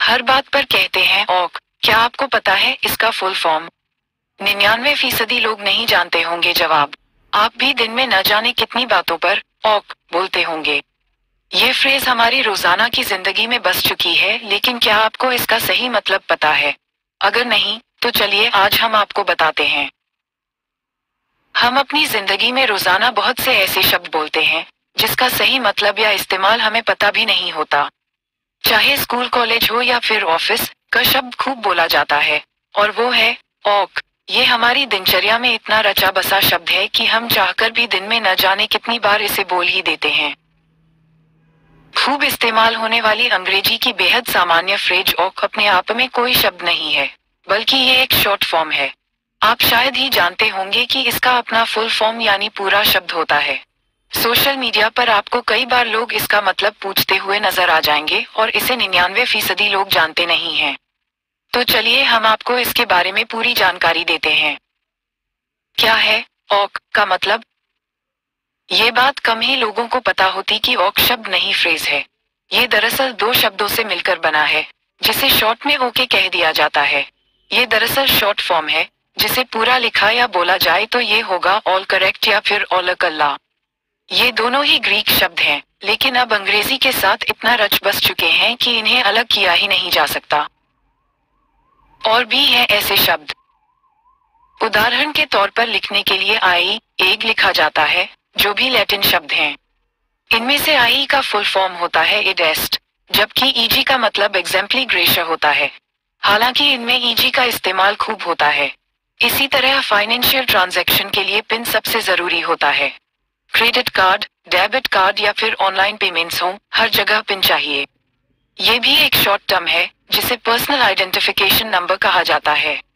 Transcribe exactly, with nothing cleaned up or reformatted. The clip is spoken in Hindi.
हर बात पर कहते हैं ओक। क्या आपको पता है इसका फुल फॉर्म? निन्यानवे फीसदी लोग नहीं जानते होंगे जवाब। आप भी दिन में न जाने कितनी बातों पर ओक बोलते होंगे। ये फ्रेज हमारी रोजाना की जिंदगी में बस चुकी है, लेकिन क्या आपको इसका सही मतलब पता है? अगर नहीं, तो चलिए आज हम आपको बताते हैं। हम अपनी जिंदगी में रोजाना बहुत से ऐसे शब्द बोलते हैं जिसका सही मतलब या इस्तेमाल हमें पता भी नहीं होता। चाहे स्कूल कॉलेज हो या फिर ऑफिस, का शब्द खूब बोला जाता है, और वो है ओक। ये हमारी दिनचर्या में इतना रचा बसा शब्द है कि हम चाहकर भी दिन में न जाने कितनी बार इसे बोल ही देते हैं। खूब इस्तेमाल होने वाली अंग्रेजी की बेहद सामान्य फ्रेज ओक अपने आप में कोई शब्द नहीं है, बल्कि ये एक शॉर्ट फॉर्म है। आप शायद ही जानते होंगे कि इसका अपना फुल फॉर्म यानी पूरा शब्द होता है। सोशल मीडिया पर आपको कई बार लोग इसका मतलब पूछते हुए नजर आ जाएंगे, और इसे निन्यानवे फीसदी लोग जानते नहीं हैं। तो चलिए हम आपको इसके बारे में पूरी जानकारी देते हैं। क्या है ओक का मतलब? ये बात कम ही लोगों को पता होती कि ओक शब्द नहीं फ्रेज है। ये दरअसल दो शब्दों से मिलकर बना है, जिसे शॉर्ट में ओके कह दिया जाता है। ये दरअसल शॉर्ट फॉर्म है, जिसे पूरा लिखा या बोला जाए तो ये होगा ऑल करेक्ट या फिर ऑल कल्ला। ये दोनों ही ग्रीक शब्द हैं, लेकिन अब अंग्रेजी के साथ इतना रच बस चुके हैं कि इन्हें अलग किया ही नहीं जा सकता। और भी हैं ऐसे शब्द। उदाहरण के तौर पर लिखने के लिए आई एग लिखा जाता है, जो भी लैटिन शब्द हैं। इनमें से आई का फुल फॉर्म होता है इड एस्ट, जबकि ईजी का मतलब एग्जाम्पली ग्रेशिया होता है। हालांकि इनमें ईजी का इस्तेमाल खूब होता है। इसी तरह फाइनेंशियल ट्रांजैक्शन के लिए पिन सबसे जरूरी होता है। क्रेडिट कार्ड, डेबिट कार्ड या फिर ऑनलाइन पेमेंट्स हो, हर जगह पिन चाहिए। ये भी एक शॉर्ट टर्म है, जिसे पर्सनल आइडेंटिफिकेशन नंबर कहा जाता है।